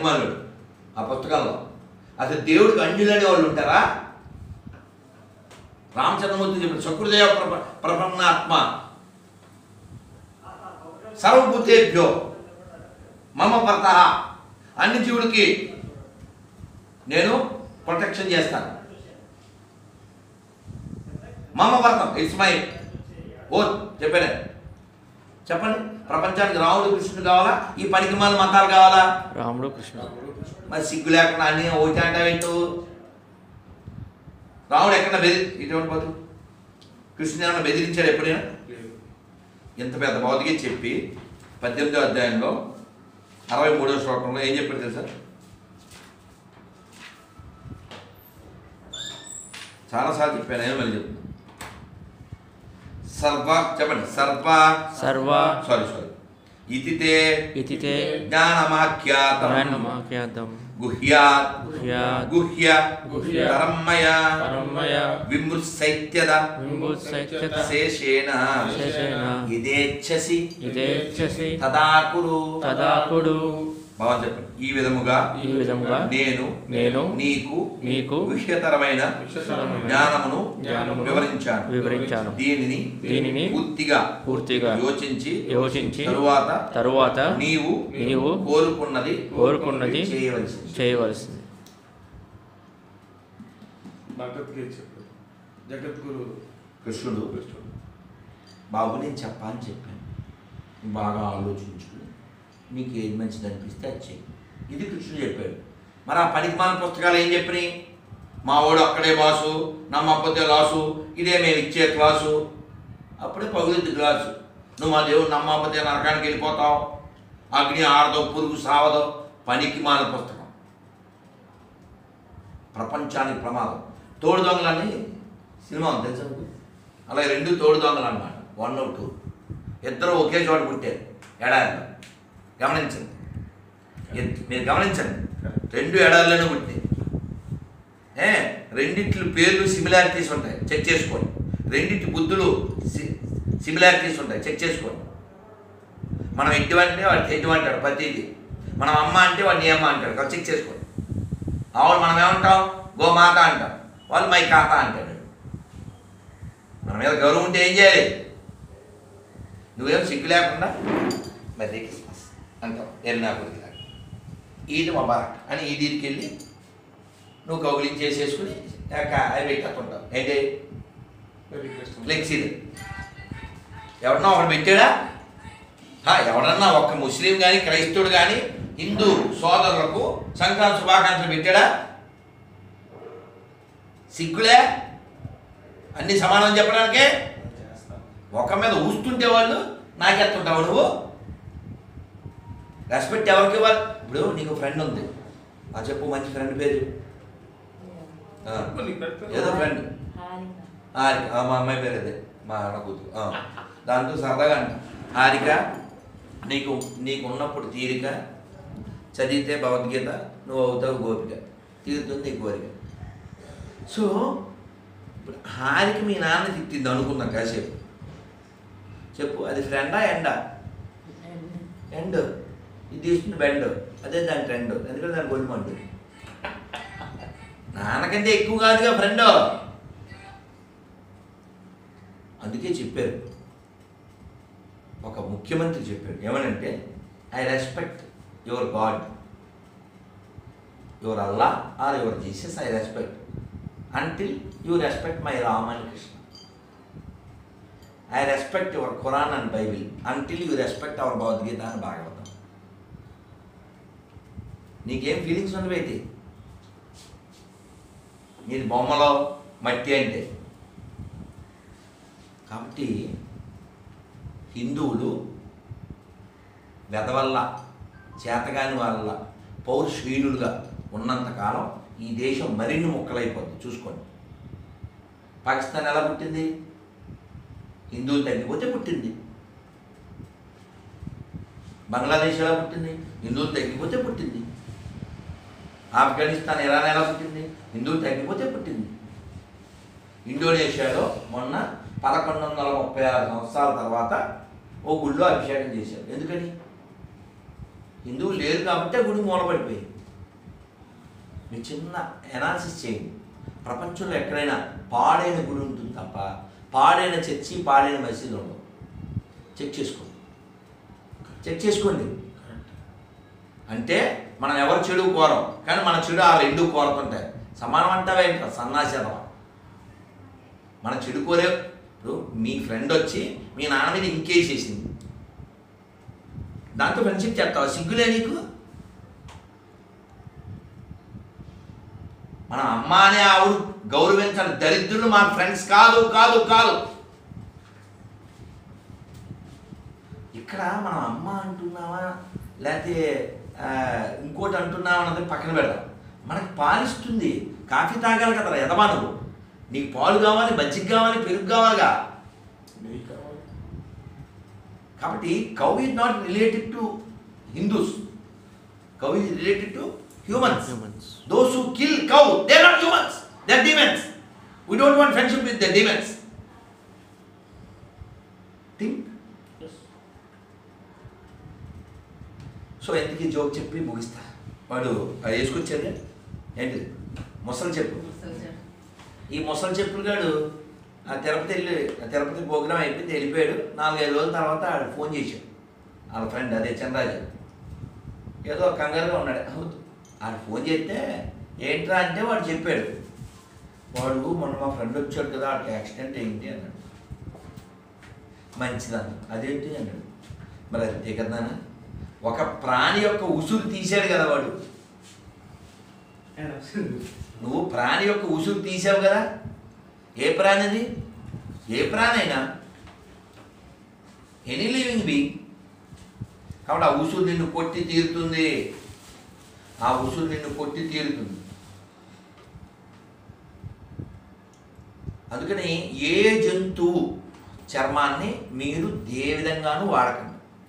ఆ పుస్తకంలో అసలు దేవుడికి అన్యులనే వాళ్ళు ఉంటారా? రామచంద్రమూర్తి చెప్పిన సకృదేవ ప్రపన్నాత్మ సర్వభూతేభ్యో మమ పరత, అన్ని జీవుడికి నేను ప్రొటెక్షన్ చేస్తాను. మమ పరతం ఇట్స్ మై ఓత్ చెప్పానే. చెప్పండి, ప్రపంచానికి రాముడు కృష్ణుడు కావాలా, ఈ పనికి మాల మతాలు కావాలా? రాముడు కృష్ణుడు. మరి సిగ్గు లేకుండా అన్ని ఒకటి అంటావేంటూ? రాముడు ఎక్కడ ఇటువంటి పోతు కృష్ణుడు ఏమన్నా బెదిరించాడు ఎప్పుడైనా? ఇంత పెద్ద భౌతిక చెప్పి 18వ అధ్యాయంలో 63వ శ్లోకంలో ఏం చెప్పాడు తెలుసా? చాలాసార్లు చెప్పాను, నేను మళ్ళీ చెప్తాను. సర్వ చెప్పండి, సర్వ సారీ ఇతితే జ్ఞానమాఖ్యాతం గుహ్య తరమ్మయ విమృశైత్యద శేషేణ ఇదేచ్ఛసి తదా కురు. బాగా చెప్పండి. ఈ విధముగా నేను నీకు గుహ్యతరమైన జ్ఞానమును వివరించాను. దీనిని పూర్తిగా యోచించి తరువాత నీవు కోరుకున్నది చేయవలసింది. జగద్గురు కృష్ణుడు బాబు నేను చెప్పాలని చెప్పాను, బాగా ఆలోచించుకుని నీకు ఏది మంచిది అనిపిస్తే అది చెయ్యి. ఇది కృష్ణుడు చెప్పాడు. మరి ఆ పనికిమాల పుస్తకాలు ఏం చెప్పినాయి? మా వాడు అక్కడే బాసు, నమ్మకపోతే లాసు, ఇదే మేము ఇచ్చే క్లాసు. అప్పుడే పగులుద్ది గ్లాసు. నువ్వు మా దేవుడు నమ్మకపోతే నరకానికి వెళ్ళిపోతావు, అగ్ని ఆడదో, పురుగు సావదో. పనికిమాల పుస్తకం ప్రపంచానికి ప్రమాదం. తోడు దొంగలని సినిమా ఉంది తెలుసా మీకు? అలా 2 తోడు దొంగలు అన్నమాట, 1 2. ఇద్దరు ఒకే చోట పుట్టారు ఎడారిలో. గమనించండి, మీరు గమనించండి, 2 ఎడారిలోనే పుట్టినాయి. రెండిట్లు పేర్లు సిమిలారిటీస్ ఉంటాయి, చెక్ చేసుకోండి. రెండింటి బుద్ధులు సిమిలారిటీస్ ఉంటాయి, చెక్ చేసుకోండి. మనం ఎటువంటి వాడు ఎటువంటాడు ప్రతిదీ. మనం అమ్మ అంటే వాడు నీ అమ్మ అంటాడు, చెక్ చేసుకోండి. ఆవిడ మనం ఏమంటాం? గోమాత అంటాం, వాళ్ళు మై కాత అంటాడు. మన మీద గౌరవం ఉంటే ఏం చేయాలి? నువ్వేం సిగ్గు లేకుండా మెర్రీ క్రిస్మస్ అంటావు, ఎల్నా కొద్దిగా ఈద్ ముబారక్ అని ఈదీకి వెళ్ళి నువ్వు కౌగిలించేసేసుకుని అవి పెట్టేస్తుంటావు. ఏంటి ఫ్లెక్సీలు? ఎవరన్నా ఒకటి పెట్టాడా? ఎవరన్నా ఒక్క ముస్లిం కానీ క్రైస్తవుడు కానీ హిందూ సోదరులకు సంక్రాంతి శుభాకాంక్షలు పెట్టాడా? సిగ్గులే అన్ని సమానం చెప్పడానికే. ఒక మీద ఊస్తుంటే వాళ్ళు నాకెత్తుంటావు నువ్వు. రెస్పెక్ట్ ఎవరికి ఇవ్వాలి? ఇప్పుడు నీకు ఫ్రెండ్ ఉంది, చెప్పు, మంచి ఫ్రెండ్ పేరు ఏదో ఫ్రెండ్. మా అమ్మాయి పేరు అదే, మా అన్న కూతురు. దాంతో సరదాగా అంట, హారిక నీకు ఉన్నప్పుడు తీరిక చదివితే భగవద్గీత నువ్వు అవుతావు గోపిక, తీరుతుంది నీ కోరిక. సో ఇప్పుడు హారిక మీ నాన్న తిట్టింది అనుకుందాం కాసేపు. చెప్పు, అది ఫ్రెండా ఎండా? ఎండ్. ఇది తీసుకుని బెండ్, అదే దాని ట్రెండ్. ఎందుకంటే దాని గొల్లిమండు నాన్నకంటే ఎక్కువ కాదుగా ఫ్రెండ్. అందుకే చెప్పారు, ఒక ముఖ్యమంత్రి చెప్పాడు ఏమనంటే, I respect your god, your Allah or your Jesus, I respect until you respect my Ram and Krishna. I respect your Quran and Bible until you respect our Bhagavad Gita అని భాగవతం. నీకేం ఫీలింగ్స్ ఉండవేటి? నీది బొమ్మలో మట్టి అంటే. కాబట్టి హిందువులు వెదవల్ల చేతగాని వాళ్ళ పౌరుషహీనులుగా ఉన్నంతకాలం ఈ దేశం మరిన్ని ముక్కలైపోద్ది. చూసుకోండి, పాకిస్తాన్ ఎలా పుట్టింది? హిందువులు తగ్గిపోతే పుట్టింది. బంగ్లాదేశ్ ఎలా పుట్టింది? హిందువులు తగ్గిపోతే పుట్టింది. ఆఫ్ఘనిస్తాన్ ఇరాన్ ఎలా పుట్టింది? హిందువులు తగ్గిపోతే పుట్టింది. ఇండోనేషియాలో మొన్న 1136 సంవత్సరాల తర్వాత ఓ గుళ్ళో అభిషేకం చేశారు. ఎందుకని? హిందువులు లేరు కాబట్టి ఆ గుడి మూలపడిపోయింది. మీరు చిన్న ఎనాలిసిస్ చేయండి. ప్రపంచంలో ఎక్కడైనా పాడైన గుడి ఉంటుంది తప్ప పాడైన చర్చి, పాడైన మసీదు ఉండవు. చెక్ చేసుకోండి. అంటే మనం ఎవరు చెడు కోరం, కానీ మన చెడు ఆ రెండు కోరుతుంటాయి. సమానం అంటావే ఇంకా సన్నాసేదం. మన చెడు కోరే. ఇప్పుడు మీ ఫ్రెండ్ వచ్చి మీ నాన్న మీద ఇంకేసేసింది, దాంతో ఫ్రెండ్షిప్ చేస్తావా? సిగ్గులే నీకు? మన అమ్మ అనే ఆవిడ గౌరవించాలి. దరిద్రులు మా ఫ్రెండ్స్ కాదు కాదు కాదు. ఇక్కడ మనం అమ్మ అంటున్నావా లేకపోతే ఇంకోటి అంటున్నావా అన్నది పక్కన పెడదాం. మనకి పాలిస్తుంది. కాఫీ తాగాలి కదా ఎదమా నువ్వు. నీకు పాలు కావాలి, మజ్జిగ కావాలి, పెరుగు కావాలిగా. కాబట్టి cow is not related to Hindus. Cow is related to humans. Those who kill cow, they are not humans, they are demons. We don't want friendship with the demons. Think? Yes. So ఎందుకు joke చెప్పి ముగిస్తా. వాడు అది వేసుకొచ్చేది ఏంటిది? ముసలి చెప్పు. ఈ ముసలి చెప్పులు గాడు తిరుపతి ప్రోగ్రాం అయిపోయింది, వెళ్ళిపోయాడు. 4-5 రోజుల తర్వాత ఆడు ఫోన్ చేశాడు. వాళ్ళ ఫ్రెండ్ అదే చంద్రాజు ఏదో కంగారుగా ఉన్నాడు. ఆడు ఫోన్ చేస్తే ఏంట్రా అంటే వాడు చెప్పాడు, వాడు మొన్న మా ఫ్రెండ్ వచ్చాడు కదా, వాడికి యాక్సిడెంట్ ఏంటి అన్నాడు. మంచిదన్న. అదేంటి అన్నాడు. మరి అంతే కదా, ఒక ప్రాణి యొక్క ఉసురు తీశాడు కదా వాడు. నువ్వు ప్రాణి యొక్క ఉసురు తీసావు కదా. ఏ ప్రాణి అది? ఏ ప్రాణి అయినా, ఎనీ లివింగ్ బీయింగ్. కాబట్టి ఆ ఉసురు నిన్ను కొట్టి తీరుతుంది. ఆ ఉసురు నిన్ను కొట్టి తీరుతుంది. అందుకని ఏ జంతువు చర్మాన్ని మీరు ఏ విధంగానూ వాడకండి.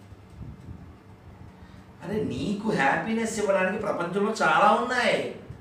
అరే నీకు హ్యాపీనెస్ ఇవ్వడానికి ప్రపంచంలో చాలా ఉన్నాయి.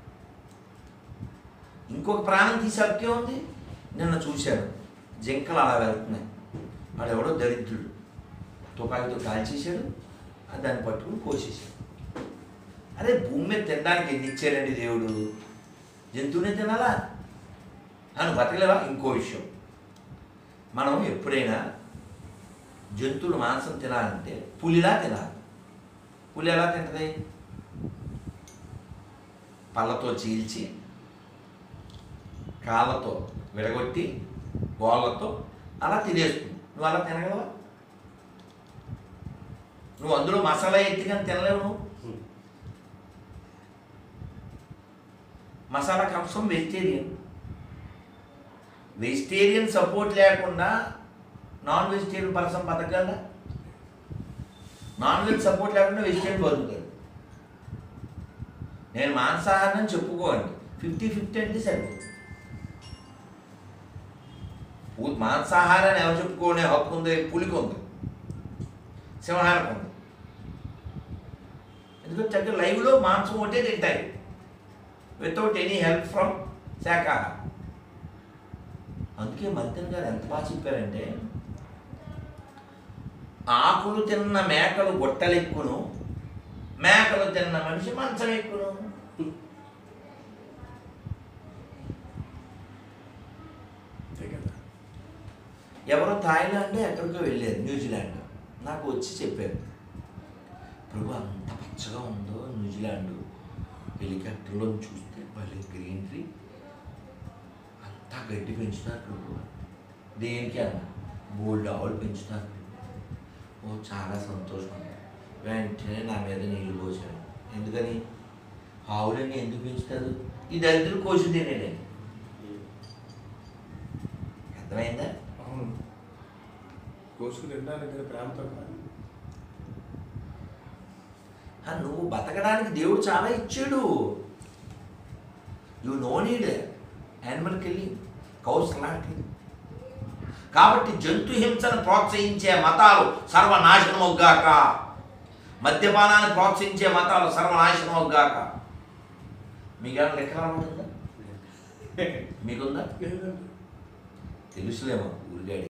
ఇంకొక ప్రాణం తీసే హక్కే ఉంది. నిన్న చూశాను, జింకలు అలా వెళ్తున్నాయి. వాడు ఎవడో దరిద్రుడు తుపాకీతో కాల్చేశాడు, దాన్ని పట్టుకుని కోసేసాడు. అరే భూమి మీద తినడానికి ఎన్ని ఇచ్చాడండి దేవుడు? జంతువునే తినాలా? అని బతకలేవా? ఇంకో విషయం, మనం ఎప్పుడైనా జంతువుల మాంసం తినాలంటే పులిలా తినాలి. పులి ఎలా తింటుంది? పళ్ళతో చీల్చి, కాళ్ళతో విడగొట్టి, గోళ్ళతో అలా తినేస్తుంది. నువ్వు అలా తినగలవా? నువ్వు అందులో మసాలా ఎత్తి కానీ తినలేవు. నువ్వు masala comes from vegetarian. Vegetarian support లేకుండా నాన్ వెజిటేరియన్ పర్సన్ బతకగలరా? నాన్ వెజ్ సపోర్ట్ లేకుండా వెజిటేరియన్ బతుకుతాడు. నేను మాంసాహారం అని చెప్పుకోండి, 50-50 అంటే సరిపోతుంది. మాంసాహారాన్ని ఎవరు చెప్పుకోనే హక్కు ఉంది? పులికి ఉంది, సింహానికి ఉంది. ఎందుకంటే చక్కగా లైవ్లో మాంసం ఒకటే తింటాయి వితౌట్ ఎనీ హెల్ప్ ఫ్రమ్ శాఖాహారం. అందుకే మధ్యన గారు ఎంత బాగా చెప్పారంటే, ఆకులు తిన్న మేకలు గొట్టలు ఎక్కును, మేకలు తిన్న మనిషి మంచం ఎక్కును. ఎవరో థాయిలాండ్ ఎక్కడికో వెళ్ళారు, న్యూజిలాండ్. నాకు వచ్చి చెప్పారు, ప్రభు అంత పచ్చగా ఉందో న్యూజిలాండ్, హెలికాప్టర్లో చూస్తే భలే గ్రీనరీ, అంతా గడ్డి పెంచుతారు ప్రభు. దేనికి అన్న? బోల్డ్ ఆవులు పెంచుతారు. ఓ చాలా సంతోషం. వెంటనే నా మీద నీళ్లు పోసాడు. ఎందుకని? ఆవులన్నీ ఎందుకు పెంచుతారు? ఈ దరిద్రులు కోసి తినేది. అర్థమైందా? అవును, కోసుకు తినడానికి ప్రేమతో కాదు. నువ్వు బతకడానికి దేవుడు చాలా ఇచ్చాడు. You no need animal killing, cows slaughtering. కాబట్టి జంతు హింసను ప్రోత్సహించే మతాలు సర్వనాశనమొగ్గాక, మద్యపానాన్ని ప్రోత్సహించే మతాలు సర్వనాశనమొగ్గాక. మీకేమైనా లెక్క ఉందా? మీకుందా? తెలుసులేమో ఊరిగాడి.